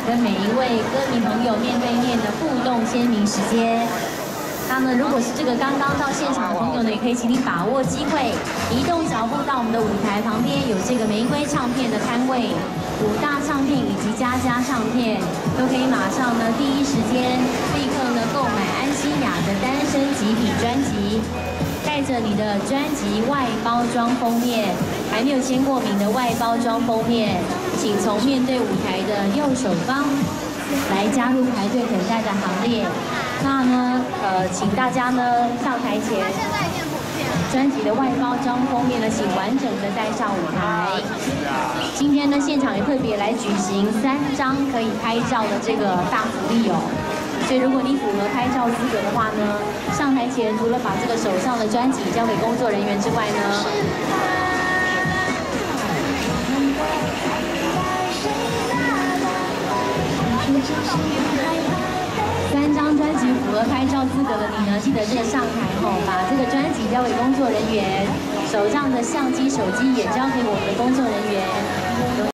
跟每一位歌迷朋友面对面的互动签名时间。那么，如果是这个刚刚到现场的朋友呢，也可以请你把握机会，移动脚步到我们的舞台旁边，有这个玫瑰唱片的摊位，五大唱片以及佳佳唱片，都可以马上呢第一时间立刻呢购买安心雅的单身极品专辑，带着你的专辑外包装封面，还没有签过名的外包装封面，请从面对舞台的右手方来加入排队等待的行列。那呢，请大家呢上台前，专辑的外包装封面呢，请完整的带上舞台。今天呢，现场也特别来举行3张可以拍照的这个大福利哦。所以如果你符合拍照资格的话呢，上台前除了把这个手上的专辑交给工作人员之外呢，3张专辑符合拍照资格的你呢，记得这个上台后把这个专辑交给工作人员，手上的相机、手机也交给我们的工作人员。